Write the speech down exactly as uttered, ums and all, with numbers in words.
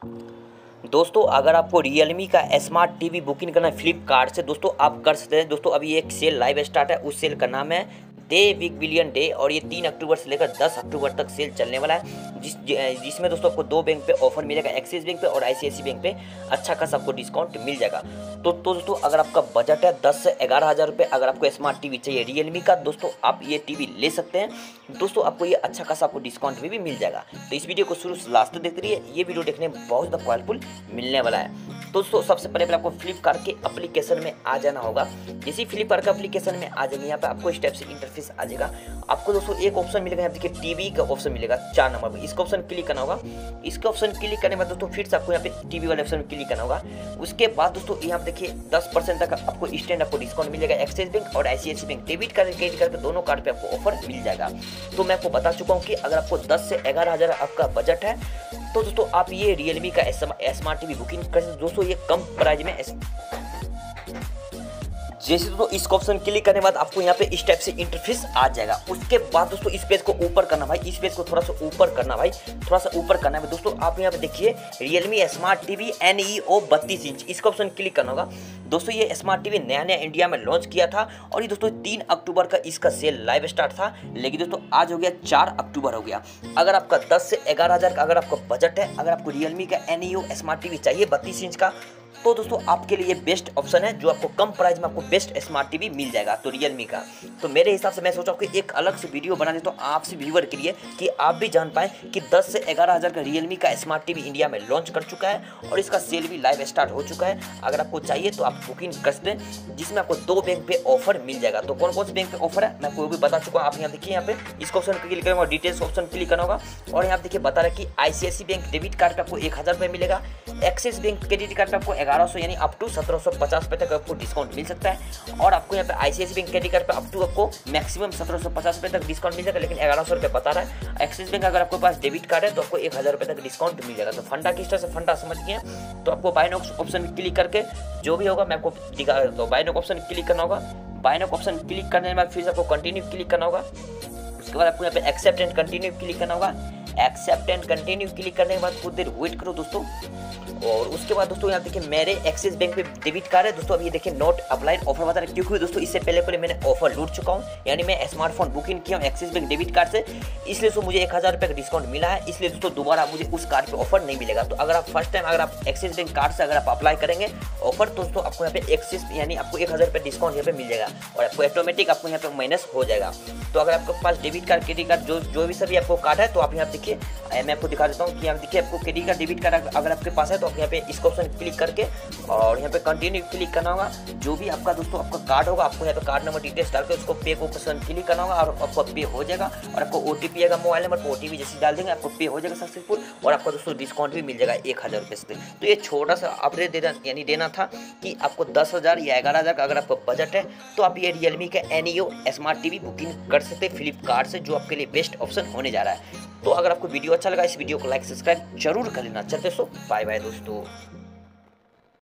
दोस्तों अगर आपको रियलमी का स्मार्ट टीवी बुकिंग करना है फ्लिपकार्ट से दोस्तों आप कर सकते हैं। दोस्तों अभी एक सेल लाइव स्टार्ट है, उस सेल का नाम है डे बिग बिलियन डे और ये तीन अक्टूबर से लेकर दस अक्टूबर तक सेल चलने वाला है, जिस जिसमें दोस्तों आपको दो बैंक पे ऑफर मिलेगा, एक्सिस बैंक पे और आईसीआईसीआई बैंक पे अच्छा खासा आपको डिस्काउंट मिल जाएगा। तो, तो दोस्तों अगर आपका बजट है दस से ग्यारह हज़ार रुपये, अगर आपको स्मार्ट टीवी चाहिए रियलमी का दोस्तों आप ये टीवी ले सकते हैं। दोस्तों आपको ये अच्छा खासा आपको डिस्काउंट भी, भी मिल जाएगा। तो इस वीडियो को शुरू से लास्ट तक देखते रहिए, ये वीडियो देखने में बहुत ज़्यादा क्वालिफुल मिलने वाला है। तो दोस्तों सबसे पहले पहले आपको फ्लिपकार्ट के एप्लीकेशन में आ जाना होगा। जैसे फ्लिपकार्ट के एप्लीकेशन में आ जाएंगे, यहाँ पे आपको इस टाइप से इंटरफेस आ जाएगा। आपको दोस्तों एक ऑप्शन मिलेगा, यहाँ देखिए टीवी का ऑप्शन मिलेगा चार नंबर पर, इसका ऑप्शन क्लिक करना होगा। इसके ऑप्शन क्लिक करने के बाद दोस्तों फिर से आपको यहाँ पे टीवी वाले ऑप्शन क्लिक करना होगा। उसके बाद दोस्तों यहाँ पे देखिए दस परसेंट तक आपको स्टैंड आपको डिस्काउंट मिलेगा। एक्सिस बैंक और ICICI bank debit card credit card दोनों कार्ड पे आपको ऑफर मिल जाएगा। तो मैं आपको बता चुका हूँ कि अगर आपको दस से ग्यारह हज़ार आपका बजट है तो दोस्तों आप ये रियलमी का स्मार्ट टीवी बुकिंग कर सकते। दोस्तों ये कम प्राइस में जैसे दोस्तों इस ऑप्शन क्लिक करने के बाद आपको यहाँ पे इस टाइप से इंटरफेस आ जाएगा। उसके बाद दोस्तों इस पेज को ऊपर करना भाई, इस पेज को थोड़ा सा ऊपर करना भाई, थोड़ा सा ऊपर करना है दोस्तों। आप यहाँ पे देखिए Realme smart TV N E O बत्तीस इंच, इसका ऑप्शन क्लिक करना होगा। दोस्तों ये स्मार्ट टीवी नया नया इंडिया में लॉन्च किया था और ये दोस्तों तीन अक्टूबर का इसका सेल लाइव स्टार्ट था, लेकिन दोस्तों आज हो गया चार अक्टूबर हो गया। अगर आपका दस से ग्यारह हज़ार का अगर आपका बजट है, अगर आपको रियलमी का N E O smart TV चाहिए बत्तीस इंच का, तो दोस्तों आपके लिए बेस्ट ऑप्शन है, जो आपको कम प्राइस में आपको बेस्ट स्मार्ट टीवी मिल जाएगा तो रियलमी का। तो मेरे हिसाब से मैं सोचा कि एक अलग से वीडियो बना देता हूँ आपसे व्यूअर के लिए, कि आप भी जान पाएँ कि दस से ग्यारह हज़ार का रियलमी का स्मार्ट टीवी इंडिया में लॉन्च कर चुका है और इसका सेल भी लाइव स्टार्ट हो चुका है। अगर आपको चाहिए तो आप बुकिंग कर सकते हैं, जिसमें आपको दो बैंक पे ऑफर मिल जाएगा। तो कौन कौन से बैंक पे ऑफर है मैं आपको भी बता चुका हूँ। आप यहाँ देखिए, यहाँ पे इसका ऑप्शन क्लिक करेंगे और डिटेल्स ऑप्शन क्लिक करना होगा और यहाँ देखिए बता रहा है कि आईसीआईसीआई बैंक डेबिट कार्ड पे आपको एक हज़ार रुपये मिलेगा, एक्सिस बैंक क्रेडिट कार्ड पे आपको ग्यारह सौ यानी अप टू सत्रह सौ पचास रुपये तक आपको डिस्काउंट मिल सकता है। और आपको यहाँ पे आईसीआईसीआई बैंक क्रेडिट कार्ड पे अप टू आपको मैक्सिमम सत्रह सौ पचास रुपये तक डिस्काउंट मिल जाएगा, लेकिन ग्यारह सौ रुपये बता रहा है। एक्सिस बैंक अगर आपके पास डेबिट कार्ड है तो आपको एक हज़ार रुपये तक डिस्काउंट मिल जाएगा। तो फंडा किस तरह से फंडा समझ गए, तो आपको बाय नाउ ऑप्शन क्लिक करके जो भी होगा मैं आपको दिखा देता हूँ। बाय नाउ ऑप्शन क्लिक करना होगा। बाय नाउ ऑप्शन क्लिक करने के बाद फिर आपको कंटिन्यू क्लिक करना होगा। उसके बाद आपको यहाँ पे एक्सेप्ट एंड कंटिन्यू क्लिक करना होगा। एक्सेप्ट एंड कंटिन्यू क्लिक करने के बाद कुछ देर वेट करो दोस्तों। और उसके बाद दोस्तों यहाँ देखिए मेरे एक्सिस बैंक पे डेबिट कार्ड है दोस्तों। अभी ये देखिए नॉट अप्लाइड ऑफर बता रहा है, क्योंकि दोस्तों इससे पहले पहले मैंने ऑफर लूट चुका हूँ, यानी मैं स्मार्टफोन बुकिंग किया हूँ एक्सिस बैंक डेबिट कार्ड से, इसलिए तो मुझे एक हज़ार रुपये का डिस्काउंट मिला है। इसलिए दोस्तों दोबारा मुझे उस कार्ड पे ऑफर नहीं मिलेगा। तो अगर आप फर्स्ट टाइम अगर आप एक्सिस बैंक कार्ड से अगर आप अप्लाई करेंगे ऑफर, तो दोस्तों आपको यहाँ पे एक्सिस यानी आपको एक हज़ार रुपये डिस्काउंट यहाँ पे मिल जाएगा और आपको ऑटोमेटिक आपको यहाँ पे माइनस हो जाएगा। तो अगर आपके पास डेबिट कार्ड क्रेडिट कार्ड जो जो भी सभी आपको कार्ड है, तो आप यहाँ देखिए मैं आपको दिखा देता हूँ कि यहाँ देखिए आपको क्रेडिट कार्ड डेबिट कार्ड अगर आपके पास है तो आप यहाँ पे इसका ऑप्शन क्लिक करके और यहाँ पे कंटिन्यू क्लिक करना होगा। जो भी आपका दोस्तों आपका कार्ड होगा आपको यहाँ पे कार्ड नंबर डिटेल्स डाल के उसको पे को ऑप्शन क्लिक करना होगा और आपको पे हो जाएगा। और आपको ओटीपी आएगा मोबाइल नंबर, ओटीपी जैसे डाल देंगे आपको पे हो जाएगा सक्सेसफुल और आपको दोस्तों डिस्काउंट भी मिल जाएगा एक हज़ार रुपये से। तो ये छोटा सा अपडेट देना यानी देना था कि आपको दस हज़ार या ग्यारह हज़ार का अगर आपका बजट है तो आप ये रियलमी का N E O smart TV booking कर सकते हैं फ्लिपकार्ट से, जो आपके लिए बेस्ट ऑप्शन होने जा रहा है। तो अगर आपको वीडियो अच्छा लगा इस वीडियो को लाइक सब्सक्राइब जरूर कर लेना। चलते सो बाय बाय दोस्तों।